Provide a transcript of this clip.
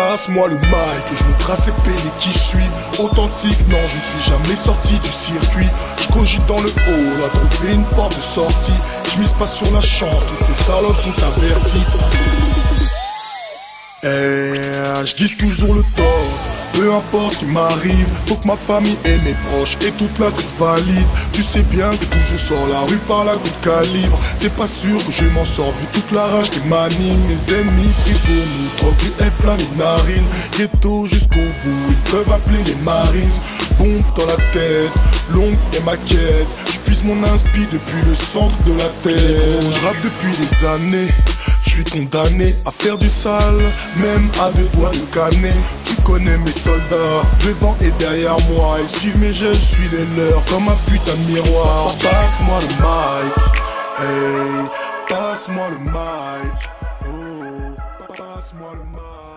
passe-moi le mic, que je me trace et paye qui je suis. Authentique, non, je ne suis jamais sorti du circuit. Je cogite dans le hall, à trouver une porte de sortie. Je mise pas sur la chance, toutes ces salopes sont averties. Je glisse toujours le tort, peu importe ce qui m'arrive. Faut que ma famille et mes proches et toute la street valide. Tu sais bien que toujours sors la rue par la goutte calibre. C'est pas sûr que je m'en sors vu toute la rage qui m'anime. Mes ennemis prient pour nous, troque du F plein les narines. Ghetto jusqu'au bout, ils peuvent appeler les marines. Bombe dans la tête, longue est ma quête. J'puise mon inspi depuis le centre de la terre. Je rappe depuis des années. Je suis condamné à faire du sale, même à deux doigts de canner. Tu connais mes soldats, devant et derrière moi. Ils suivent mes gestes, je suis les leurs, comme un putain de miroir. Passe-moi le mic, hey, passe-moi le mic, oh, passe-moi le mic.